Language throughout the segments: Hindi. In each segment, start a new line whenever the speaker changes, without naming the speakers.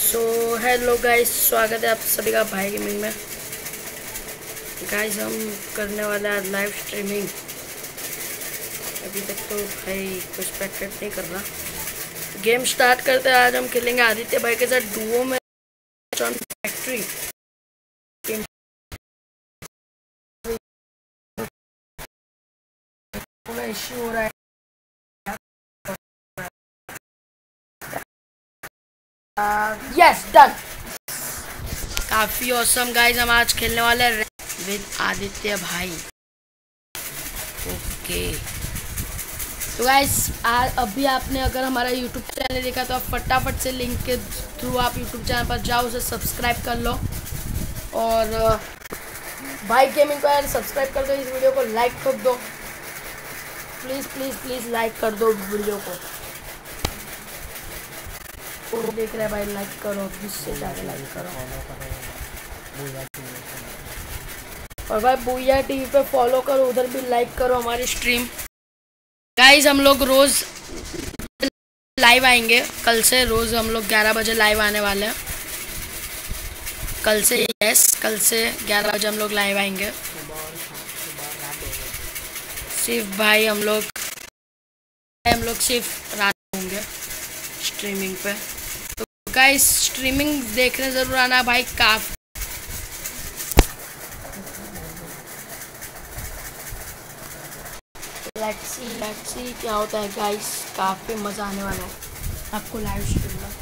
सो हेलो गाइस, स्वागत है आप सभी का भाई गेमिंग में। गाइस हम करने वाले हैं लाइव स्ट्रीमिंग। अभी तक तो भाई कुछ एक्सपेक्टेड नहीं कर रहा। गेम स्टार्ट करते हैं। आज हम खेलेंगे आदित्य भाई के साथ डुओ में फैक्ट्री। इश्यू हो रहा है। Yes done. काफी ऑसम गाइस, हम आज खेलने वाले हैं विद आदित्य भाई। ओके तो गाइस अभी आपने अगर हमारा यूट्यूब चैनल देखा तो आप फटाफट से लिंक के थ्रू आप यूट्यूब चैनल पर जाओ, उसे सब्सक्राइब कर लो और भाई गेमिंग को यार सब्सक्राइब कर दो। इस वीडियो को लाइक कर दो, प्लीज़ प्लीज़ प्लीज़ लाइक कर दो वीडियो को। तो देख रहे हैं भाई, लाइक करो, जिससे ज़्यादा लाइक करो। और भाई बुया टीवी पे फॉलो करो, उधर भी लाइक करो हमारी स्ट्रीम। गाइस हम लोग रोज़ लाइव आएंगे कल से। रोज़ हम लोग 11 बजे लाइव आने वाले हैं कल से। यस, कल से 11 बजे हम लोग लाइव आएंगे। सिर्फ भाई हम लोग सिर्फ रात होंगे स्ट्रीमिंग पे। तो गाइस स्ट्रीमिंग देखने ज़रूर आना भाई। काफ़ी लेट्स सी क्या होता है गाइस। काफ़ी मज़ा आने वाला है आपको लाइव स्ट्रीम में।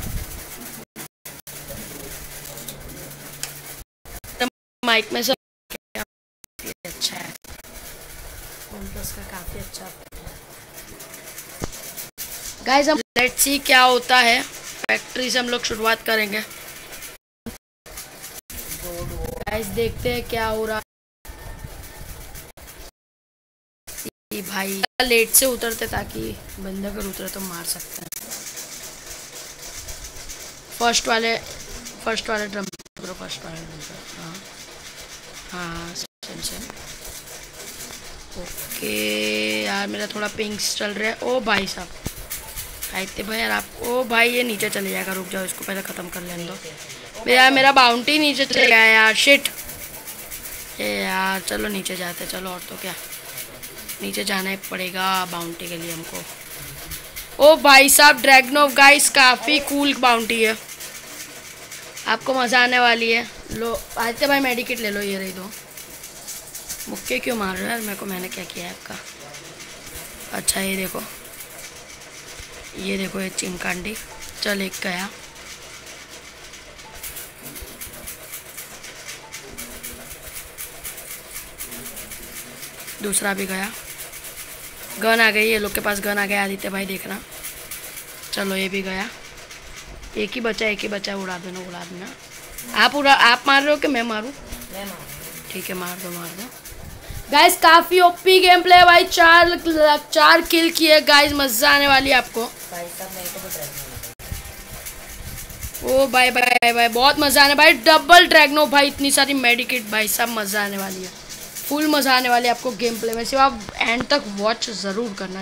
माइक में सब अच्छा है, OnePlus का काफ़ी अच्छा गाइस। हम लेट्स सी क्या होता है। फैक्ट्री से हम लोग शुरुआत करेंगे गाइस, देखते हैं क्या हो रहा है। भाई लेट से उतरते ताकि बंदे अगर उतरे तो मार सकते हैं। फर्स्ट वाले ड्रम करो, फर्स्ट वाले ड्रम करो। हाँ सेम। ओके यार मेरा थोड़ा पिंक्स चल रहा है। ओ भाई साहब, आते भाई यार आप। ओ भाई ये नीचे चले जाएगा, रुक जाओ, इसको पहले ख़त्म कर लेने दो। यार मेरा बाउंटी नीचे चले गया यार, शिट। ये यार चलो नीचे जाते, चलो और तो क्या, नीचे जाना ही पड़ेगा बाउंटी के लिए हमको। ओ भाई साहब ड्रैगनोव गाइस, काफ़ी कूल बाउंटी है, आपको मज़ा आने वाली है। लो आदित्य भाई मेडिकेट ले लो, ये रही दो। मुक्के क्यों मार रहे हो यार मेरे को, मैंने क्या किया है आपका। अच्छा ये देखो ये चिमकांडी। चल एक गया। दूसरा भी गया। गन आ गई, ये लोग के पास गन आ गया आदित्य भाई देखना। चलो ये भी गया। एक ही बचा, उड़ा देना। आप मार रहे हो कि मैं मारूं? मैं मारूं। ठीक है मार दो। गाइस काफ़ी ओपी गेम प्ले है भाई। 4 किल किए गाइस, मज़ा आने वाली है आपको। ओ भाई बहुत मज़ा आने भाई। डबल ड्रैगनो भाई, इतनी सारी मेडिकेट भाई, सब मज़ा आने वाली है। फुल मज़ा आने वाली है आपको गेम प्ले में। सिर्फ आप एंड तक वॉच ज़रूर करना।